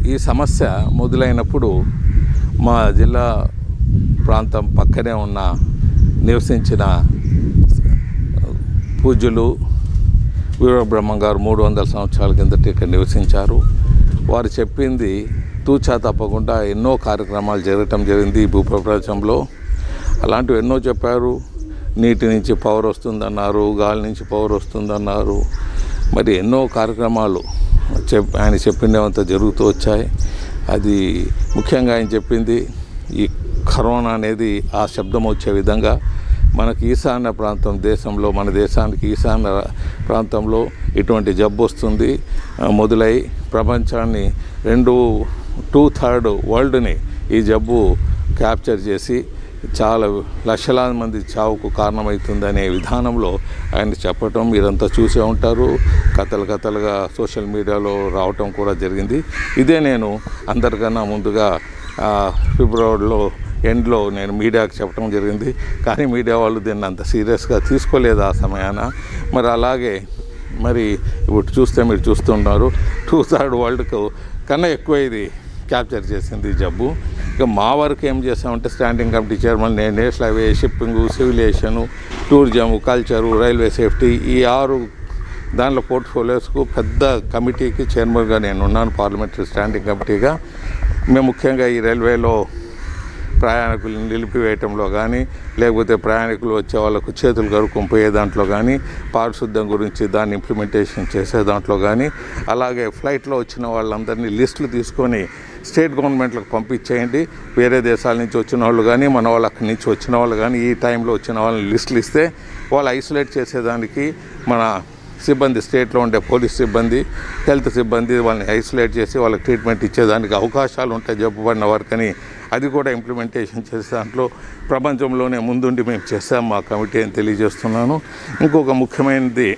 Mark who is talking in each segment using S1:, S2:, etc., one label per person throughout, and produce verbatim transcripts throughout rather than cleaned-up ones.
S1: ఈ సమస్య మొదలైనప్పుడు మా జిల్లా ప్రాంతం పక్కనే ఉన్న నివసించిన పూజ్యులు వీరబ్రహ్మం గారు మూడు వందల సంవత్సరాల కిందట ఇక్కడ నివసించారు. వారు చెప్పింది తూచా తప్పకుండా ఎన్నో కార్యక్రమాలు జరగటం జరిగింది ఈ భూప్రపంచంలో. అలాంటివి ఎన్నో చెప్పారు. నీటి నుంచి పవర్ వస్తుందన్నారు, గాలి నుంచి పవర్ వస్తుందన్నారు. మరి ఎన్నో కార్యక్రమాలు చెప్ ఆయన చెప్పిండేవంత జరుగుతూ వచ్చాయి. అది ముఖ్యంగా ఆయన చెప్పింది ఈ కరోనా అనేది ఆ శబ్దం వచ్చే విధంగా మనకి ఈశాన్య ప్రాంతం దేశంలో మన దేశానికి ఈశాన్య ప్రాంతంలో ఇటువంటి జబ్బు వస్తుంది మొదలై ప్రపంచాన్ని రెండు టూ థర్డ్ వరల్డ్ని ఈ జబ్బు క్యాప్చర్ చేసి చాలా లక్షలాది మంది చావుకు కారణమవుతుందనే విధానంలో ఆయన చెప్పటం మీరంతా చూసే ఉంటారు. కథలు కథలుగా సోషల్ మీడియాలో రావటం కూడా జరిగింది. ఇదే నేను అందరికన్నా ముందుగా ఫిబ్రవరిలో ఎండ్లో నేను మీడియాకి చెప్పడం జరిగింది. కానీ మీడియా వాళ్ళు దీన్ని అంత సీరియస్గా తీసుకోలేదు ఆ సమయాన. మరి అలాగే మరి ఇప్పుడు చూస్తే మీరు చూస్తున్నారు టూ థర్డ్ వరల్డ్కు కన్నా ఎక్కువ ఇది క్యాప్చర్ చేసింది జబ్బు. ఇక మా వరకు ఏం చేసామంటే స్టాండింగ్ కమిటీ చైర్మన్ నేను, national highway, shipping, civil aviation, tourism, culture, railway safety ఈ ఆరు దానిలో పోర్ట్ఫోలియోస్కు పెద్ద కమిటీకి చైర్మన్గా నేను ఉన్నాను, పార్లమెంటరీ స్టాండింగ్ కమిటీగా. మేము ముఖ్యంగా ఈ రైల్వేలో ప్రయాణికులు నిలిపివేయటంలో కానీ లేకపోతే ప్రయాణికులు వచ్చే వాళ్ళకు చేతులు కడుక్కొని పోయే దాంట్లో కానీ పారిశుద్ధ్యం గురించి దాన్ని ఇంప్లిమెంటేషన్ చేసే దాంట్లో కానీ అలాగే ఫ్లైట్లో వచ్చిన వాళ్ళందరినీ లిస్టులు తీసుకొని స్టేట్ గవర్నమెంట్లకు పంపించేయండి. వేరే దేశాల నుంచి వచ్చిన వాళ్ళు కానీ మన వాళ్ళు అక్కడి నుంచి వచ్చిన వాళ్ళు కానీ ఈ టైంలో వచ్చిన వాళ్ళని లిస్టులు ఇస్తే వాళ్ళు ఐసోలేట్ చేసేదానికి మన సిబ్బంది స్టేట్లో ఉండే పోలీస్ సిబ్బంది, హెల్త్ సిబ్బంది వాళ్ళని ఐసోలేట్ చేసి వాళ్ళకి ట్రీట్మెంట్ ఇచ్చేదానికి అవకాశాలు ఉంటాయి జబ్బు పడిన వారికని అది కూడా ఇంప్లిమెంటేషన్ చేసే దాంట్లో ప్రపంచంలోనే ముందుండి మేము చేస్తాం మా కమిటీ అని తెలియజేస్తున్నాను. ఇంకొక ముఖ్యమైనది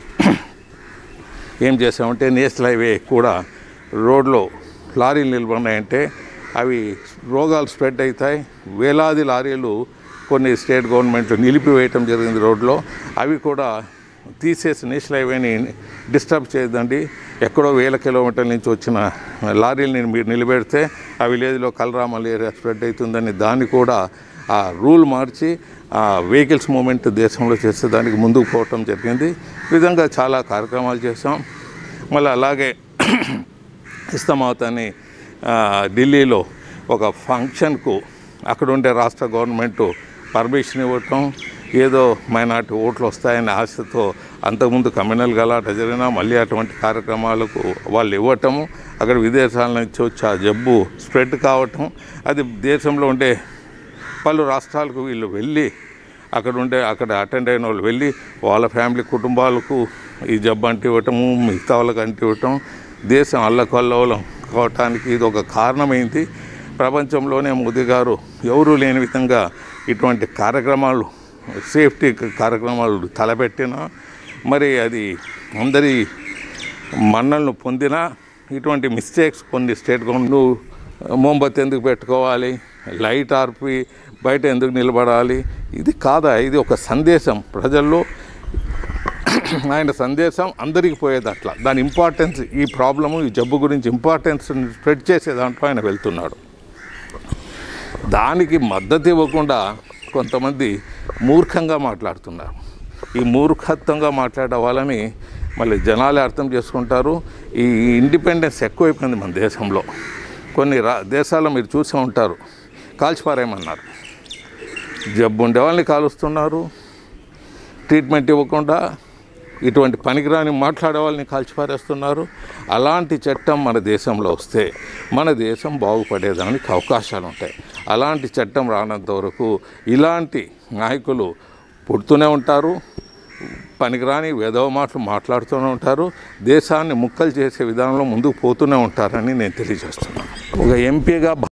S1: ఏం చేసామంటే నేషనల్ హైవే కూడా రోడ్లో లారీలు నిలబడినాయంటే అవి రోగాలు స్ప్రెడ్ అవుతాయి. వేలాది లారీలు కొన్ని స్టేట్ గవర్నమెంట్లు నిలిపివేయటం జరిగింది రోడ్లో. అవి కూడా తీసేసి నేషనల్ హైవేని డిస్టర్బ్ చేయదండి. ఎక్కడో వేల కిలోమీటర్ల నుంచి వచ్చిన లారీలని మీరు నిలబెడితే ఆ విలేజ్లో కలరా మలేరియా స్ప్రెడ్ అవుతుందని దాన్ని కూడా ఆ రూల్ మార్చి ఆ వెహికల్స్ మూమెంట్ దేశంలో చేసేదానికి ముందుకు పోవటం జరిగింది. ఈ విధంగా చాలా కార్యక్రమాలు చేసాం. మళ్ళీ అలాగే ఇస్తామవుతాని ఢిల్లీలో ఒక ఫంక్షన్కు అక్కడ ఉండే రాష్ట్ర గవర్నమెంటు పర్మిషన్ ఇవ్వటం, ఏదో మైనార్టీ ఓట్లు వస్తాయనే ఆశతో అంతకుముందు కమ్యూనల్ గలాట జరిగినా మళ్ళీ అటువంటి కార్యక్రమాలకు వాళ్ళు ఇవ్వటము, అక్కడ విదేశాల నుంచి వచ్చి ఆ జబ్బు స్ప్రెడ్ కావటం, అది దేశంలో ఉండే పలు రాష్ట్రాలకు వీళ్ళు వెళ్ళి అక్కడ ఉండే అక్కడ అటెండ్ అయిన వాళ్ళు వెళ్ళి వాళ్ళ ఫ్యామిలీ కుటుంబాలకు ఈ జబ్బు అంటివ్వటము, మిగతా వాళ్ళకి అంటివ్వటం, దేశం అల్లకల్లోలం కావటానికి ఇది ఒక కారణమైంది. ప్రపంచంలోనే మోదీ గారు ఎవరూ లేని విధంగా ఇటువంటి కార్యక్రమాలు సేఫ్టీ కార్యక్రమాలు తలపెట్టినా మరి అది అందరి మన్నలను పొందినా ఇటువంటి మిస్టేక్స్ కొన్ని స్టేట్ గవర్నమెంట్ మోంబత్తి ఎందుకు పెట్టుకోవాలి, లైట్ ఆర్పి బయట ఎందుకు నిలబడాలి, ఇది కాదా, ఇది ఒక సందేశం ప్రజల్లో. ఆయన సందేశం అందరికీ పోయేది అట్లా. దాని ఇంపార్టెన్స్ ఈ ప్రాబ్లము ఈ జబ్బు గురించి ఇంపార్టెన్స్ స్ప్రెడ్ చేసే దాంట్లో ఆయన వెళ్తున్నాడు. దానికి మద్దతు ఇవ్వకుండా కొంతమంది మూర్ఖంగా మాట్లాడుతున్నారు. ఈ మూర్ఖత్వంగా మాట్లాడే వాళ్ళని మళ్ళీ జనాలే అర్థం చేసుకుంటారు. ఈ ఇండిపెండెన్స్ ఎక్కువైపోయింది మన దేశంలో. కొన్ని రా దేశాల్లో మీరు చూసే ఉంటారు కాల్చిపారేయమన్నారు, జబ్బు ఉండే వాళ్ళని కాలుస్తున్నారు, ట్రీట్మెంట్ ఇవ్వకుండా ఇటువంటి పనికిరాని మాట్లాడే వాళ్ళని కాల్చిపారేస్తున్నారు. అలాంటి చట్టం మన దేశంలో వస్తే మన దేశం బాగుపడేదానికి అవకాశాలు ఉంటాయి. అలాంటి చట్టం రానంత వరకు ఇలాంటి నాయకులు పుడుతూనే ఉంటారు, పనికిరాని వేదవ మాటలు మాట్లాడుతూనే ఉంటారు, దేశాన్ని ముక్కలు చేసే విధానంలో ముందుకు పోతూనే ఉంటారని నేను తెలియజేస్తున్నాను. ఒక ఎంపీగా